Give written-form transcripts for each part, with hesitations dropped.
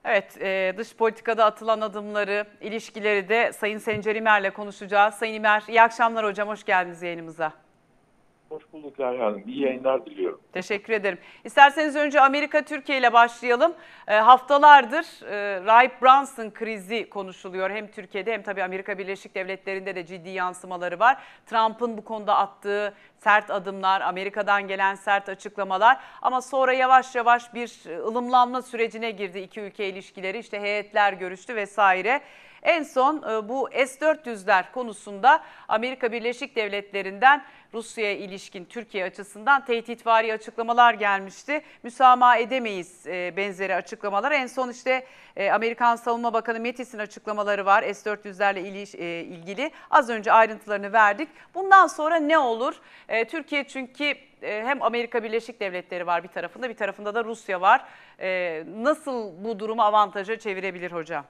Evet, dış politikada atılan adımları, ilişkileri de Sayın Sencer İmer'le konuşacağız. Sayın İmer, iyi akşamlar hocam, hoş geldiniz yayınımıza. Hoş bulduk Lale Hanım. İyi yayınlar diliyorum. Teşekkür ederim. İsterseniz önce Amerika-Türkiye ile başlayalım. Haftalardır Rahip Brunson krizi konuşuluyor. Hem Türkiye'de hem tabii Amerika Birleşik Devletleri'nde de ciddi yansımaları var. Trump'ın bu konuda attığı sert adımlar, Amerika'dan gelen sert açıklamalar ama sonra yavaş yavaş bir ılımlanma sürecine girdi iki ülke ilişkileri. İşte heyetler görüştü vesaire. En son bu S-400'ler konusunda Amerika Birleşik Devletleri'nden Rusya'ya ilişkin Türkiye açısından tehditvari açıklamalar gelmişti. Müsamaha edemeyiz benzeri açıklamalar. En son işte Amerikan Savunma Bakanı Mattis'in açıklamaları var S-400'lerle ilgili. Az önce ayrıntılarını verdik. Bundan sonra ne olur? Türkiye çünkü hem Amerika Birleşik Devletleri var bir tarafında da Rusya var. Nasıl bu durumu avantaja çevirebilir hocam?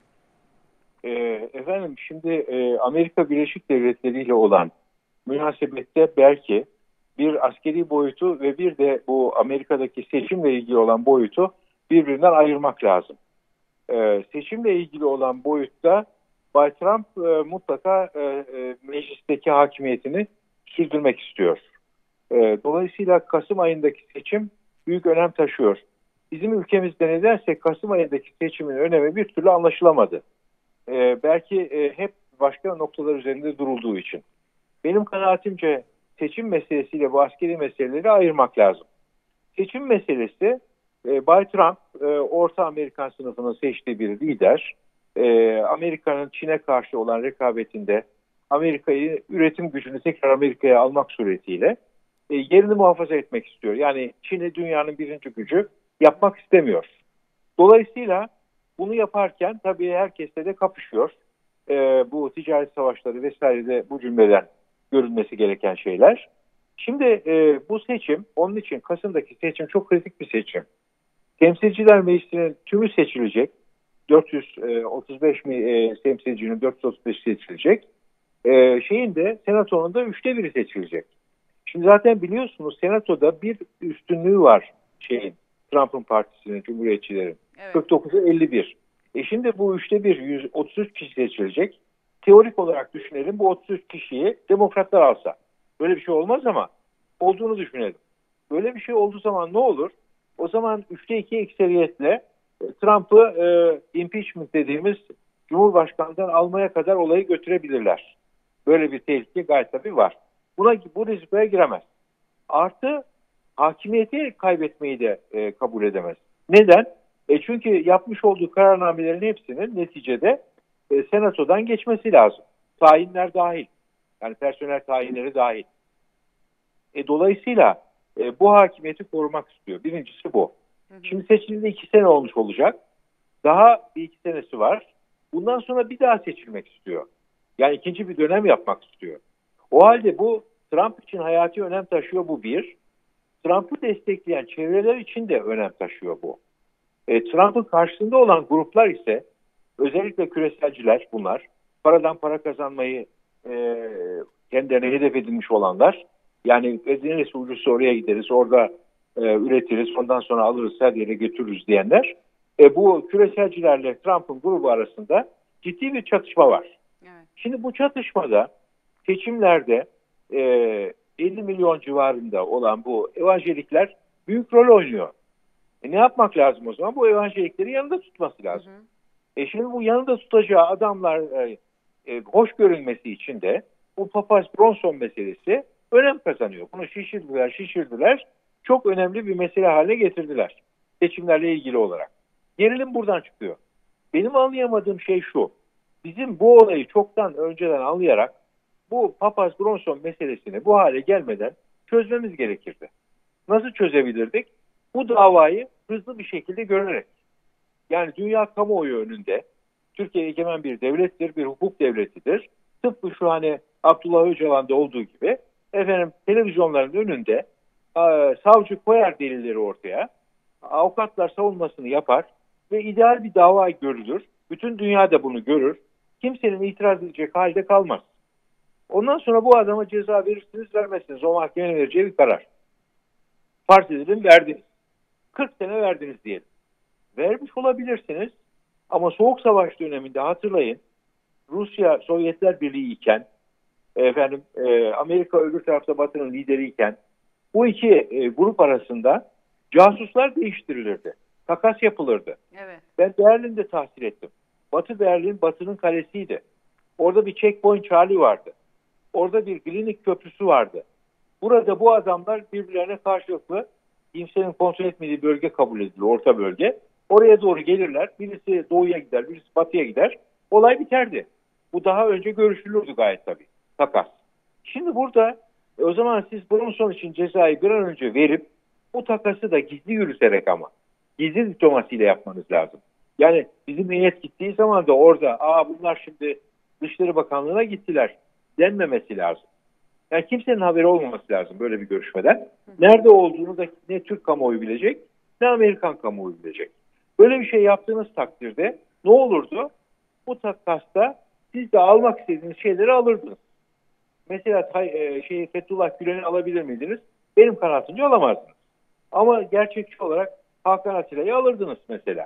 Efendim şimdi Amerika Birleşik Devletleri ile olan münasebette belki bir askeri boyutu ve bir de bu Amerika'daki seçimle ilgili olan boyutu birbirinden ayırmak lazım. Seçimle ilgili olan boyutta Bay Trump mutlaka meclisteki hakimiyetini sürdürmek istiyor. Dolayısıyla Kasım ayındaki seçim büyük önem taşıyor. Bizim ülkemizde nedense Kasım ayındaki seçimin önemi bir türlü anlaşılamadı. Belki hep başka noktalar üzerinde durulduğu için. Benim kanaatimce seçim meselesiyle bu askeri meseleleri ayırmak lazım. Seçim meselesi Bay Trump Orta Amerikan sınıfının seçtiği bir lider. Amerika'nın Çin'e karşı olan rekabetinde Amerika'yı, üretim gücünü tekrar Amerika'ya almak suretiyle yerini muhafaza etmek istiyor. Yani Çin'i dünyanın birinci gücü yapmak istemiyor. Dolayısıyla bunu yaparken tabii herkesle de kapışıyor. Bu ticaret savaşları vesaire de bu cümleden görülmesi gereken şeyler. Şimdi bu seçim, onun için Kasım'daki seçim çok kritik bir seçim. Temsilciler Meclisi'nin tümü seçilecek. 435 temsilcinin 435 seçilecek. Şeyin de Senato'nun da 1/3 seçilecek. Şimdi zaten biliyorsunuz Senato'da bir üstünlüğü var Trump'ın partisinin, Cumhuriyetçilerin. Evet. 49'a 51. Şimdi bu 1/3 133 kişi seçilecek. Teorik olarak düşünelim, bu 33 kişiyi demokratlar alsa. Böyle bir şey olmaz ama olduğunu düşünelim. Böyle bir şey olduğu zaman ne olur? O zaman 3'te 2 ekseriyetle Trump'ı impeachment dediğimiz Cumhurbaşkanı'ndan almaya kadar olayı götürebilirler. Böyle bir tehlike gayet tabii var. Bu riske giremez. Artı hakimiyeti kaybetmeyi de kabul edemez. Neden? Çünkü yapmış olduğu kararnamelerin hepsinin neticede Senato'dan geçmesi lazım. Tayinler dahil. Yani personel tayinleri dahil. Dolayısıyla bu hakimiyeti korumak istiyor. Birincisi bu. Şimdi seçildiğinde 2 sene olmuş olacak. Daha bir 2 senesi var. Bundan sonra bir daha seçilmek istiyor. Yani ikinci bir dönem yapmak istiyor. O halde bu Trump için hayati önem taşıyor, bu bir. Trump'ı destekleyen çevreler için de önem taşıyor bu. Trump'ın karşısında olan gruplar ise özellikle küreselciler bunlar. Paradan para kazanmayı kendilerine hedef edilmiş olanlar. Yani neresi ucuzsa oraya gideriz, orada üretiriz, ondan sonra alırız, her yere götürürüz diyenler. Bu küreselcilerle Trump'ın grubu arasında ciddi bir çatışma var. Evet. Şimdi bu çatışmada seçimlerde 50 milyon civarında olan bu evangelikler büyük rol oynuyor. Ne yapmak lazım o zaman? Bu evangelikleri yanında tutması lazım. Şimdi bu yanında tutacağı adamlar hoş görünmesi için de bu papaz Bronson meselesi önem kazanıyor. Bunu şişirdiler. Çok önemli bir mesele haline getirdiler. Seçimlerle ilgili olarak. Gerilim buradan çıkıyor. Benim anlayamadığım şey şu. Bizim bu olayı çoktan önceden anlayarak bu papaz Bronson meselesini bu hale gelmeden çözmemiz gerekirdi. Nasıl çözebilirdik? Bu davayı hızlı bir şekilde görerek. Yani dünya kamuoyu önünde Türkiye egemen bir devlettir, bir hukuk devletidir. Tıpkı şu Abdullah Öcalan'da olduğu gibi televizyonların önünde savcı koyar delilleri ortaya, avukatlar savunmasını yapar ve ideal bir dava görülür. Bütün dünya da bunu görür. Kimsenin itiraz edecek halde kalmaz. Ondan sonra bu adama ceza verirsiniz, vermezsiniz. O mahkemenin vereceği bir karar. Farz edelim verdiniz. 40 sene verdiniz diyelim. Vermiş olabilirsiniz. Ama Soğuk Savaş döneminde hatırlayın, Rusya Sovyetler Birliği iken, Amerika öbür tarafta Batı'nın lideriyken bu iki grup arasında casuslar değiştirilirdi. Takas yapılırdı. Evet. Ben Berlin'de tahsil ettim. Batı Berlin, Batı'nın kalesiydi. Orada bir Checkpoint Charlie vardı. Orada bir Glienicke Köprüsü vardı. Burada bu adamlar birbirlerine karşılıklı kimsenin kontrol etmediği bölge kabul edilir, orta bölge. Oraya doğru gelirler. Birisi doğuya gider, birisi batıya gider. Olay biterdi. Bu daha önce görüşülürdü gayet tabii. Takas. Şimdi burada o zaman siz Bronson için cezayı bir an önce verip bu takası da gizli yürüterek ama gizli diplomasiyle yapmanız lazım. Yani bizim heyet gittiği zaman da orada bunlar şimdi Dışişleri Bakanlığı'na gittiler denmemesi lazım. Yani kimsenin haberi olmaması lazım böyle bir görüşmeden. Nerede olduğunu da ne Türk kamuoyu bilecek ne Amerikan kamuoyu bilecek. Böyle bir şey yaptığınız takdirde ne olurdu? Bu takasta siz de almak istediğiniz şeyleri alırdınız. Mesela Fethullah Gülen'i alabilir miydiniz? Benim kanaatimce alamazdınız. Ama gerçekçi olarak Hakan Atilla'yı alırdınız mesela.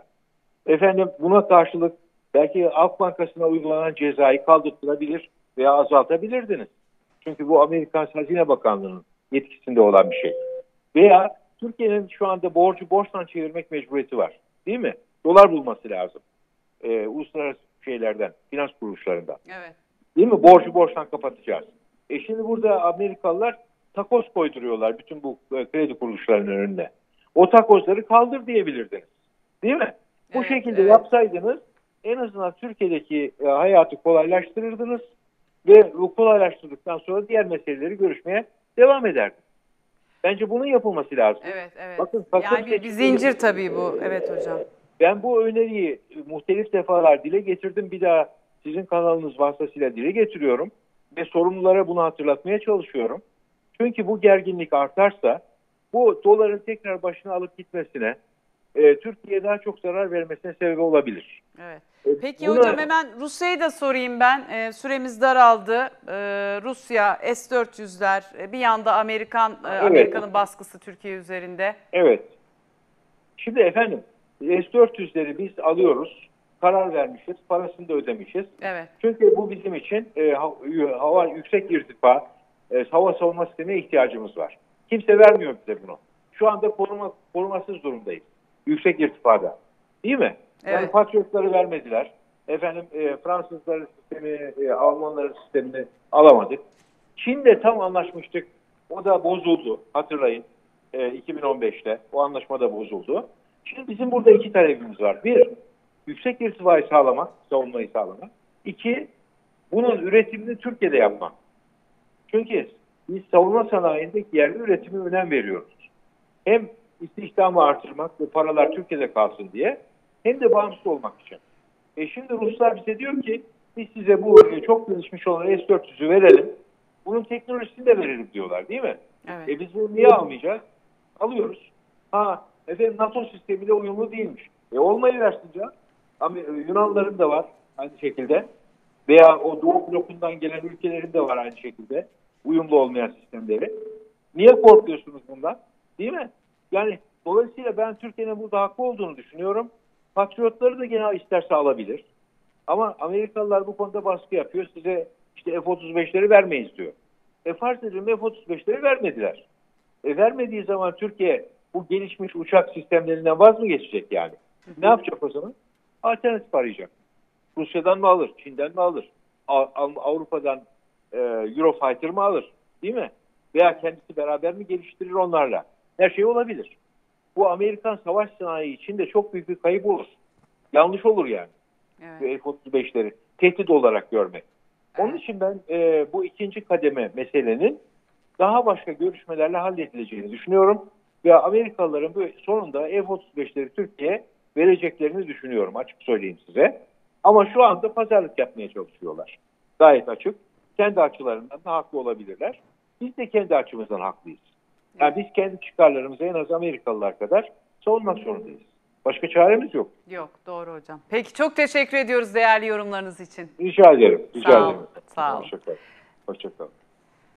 Buna karşılık belki Halk Bankası'na uygulanan cezayı kaldırtılabilir veya azaltabilirdiniz. Çünkü bu Amerikan Hazine Bakanlığı'nın yetkisinde olan bir şey. Veya Türkiye'nin şu anda borçtan çevirmek mecburiyeti var. Değil mi? Dolar bulması lazım. Uluslararası finans kuruluşlarından. Evet. Değil mi? Borçtan kapatacağız. Şimdi burada Amerikalılar takoz koyduruyorlar bütün bu kredi kuruluşlarının önüne. O takozları kaldır diyebilirdiniz. Değil mi? Bu şekilde yapsaydınız en azından Türkiye'deki hayatı kolaylaştırırdınız ve bu kolaylaştırdıktan sonra diğer meseleleri görüşmeye devam ederdiniz. Bence bunun yapılması lazım. Evet. Bakın, yani bir zincir tabii bu. Evet hocam. Ben bu öneriyi muhtelif defalar dile getirdim. Bir daha sizin kanalınız vasıtasıyla dile getiriyorum. Ve sorumlulara bunu hatırlatmaya çalışıyorum. Çünkü bu gerginlik artarsa bu doların tekrar başına alıp gitmesine, Türkiye'ye daha çok zarar vermesine sebep olabilir. Evet. Peki hocam hemen Rusya'yı da sorayım ben. Süremiz daraldı. Rusya, S-400'ler, bir yanda Amerika'nın baskısı Türkiye üzerinde. Evet. Şimdi S-400'leri biz alıyoruz. Karar vermişiz. Parasını da ödemişiz. Evet. Çünkü bu bizim için yüksek irtifa, hava savunma sistemine ihtiyacımız var. Kimse vermiyor bize bunu. Şu anda korumasız durumdayız. Yüksek irtifada. Değil mi? Evet. Yani Patriotları vermediler. Fransızların sistemi, Almanların sistemini alamadık. Çin'de tam anlaşmıştık. O da bozuldu. Hatırlayın. 2015'te. O anlaşma da bozuldu. Şimdi bizim burada iki talebimiz var. Bir, yüksek irtifayı sağlamak, savunmayı sağlamak. İki, bunun üretimini Türkiye'de yapmak. Çünkü biz savunma sanayindeki yerli üretime önem veriyoruz. Hem istihdamı artırmak ve paralar Türkiye'de kalsın diye hem de bağımsız olmak için. Şimdi Ruslar bize diyor ki biz size bu çok gelişmiş olan S-400'ü verelim. Bunun teknolojisini de verelim diyorlar değil mi? Evet. Biz bunu niye almayacağız? Alıyoruz. NATO sistemiyle uyumlu değilmiş. Olmayı versin canım. Ama Yunanların da var aynı şekilde. Veya o Doğu blokundan gelen ülkelerin de var aynı şekilde. Uyumlu olmayan sistemleri. Niye korkuyorsunuz bundan? Değil mi? Yani dolayısıyla ben Türkiye'nin burada haklı olduğunu düşünüyorum. Patriotları da gene isterse alabilir. Ama Amerikalılar bu konuda baskı yapıyor. Size işte F-35'leri vermeyiz diyor. Farz edelim F-35'leri vermediler. Vermediği zaman Türkiye bu gelişmiş uçak sistemlerinden vaz mı geçecek yani? Ne yapacak o zaman? Alternatif arayacak. Rusya'dan mı alır? Çin'den mi alır? Avrupa'dan Eurofighter mı alır? Değil mi? Veya kendisi beraber mi geliştirir onlarla? Her şey olabilir. Bu Amerikan savaş sanayi için de çok büyük bir kayıp olur. Yanlış olur yani. Evet. F-35'leri tehdit olarak görmek. Onun için ben bu ikinci kademe meselenin daha başka görüşmelerle halledileceğini düşünüyorum. Ve Amerikalıların sonunda F-35'leri Türkiye'ye vereceklerini düşünüyorum, açık söyleyeyim size. Ama şu anda pazarlık yapmaya çalışıyorlar. Gayet açık. Kendi açılarından da haklı olabilirler. Biz de kendi açımızdan haklıyız. Yani biz kendi çıkarlarımızı en az Amerikalılar kadar savunmak zorundayız. Başka çaremiz yok. Yok, doğru hocam. Peki çok teşekkür ediyoruz değerli yorumlarınız için. Rica ederim. Sağ olun. Hoşça kalın.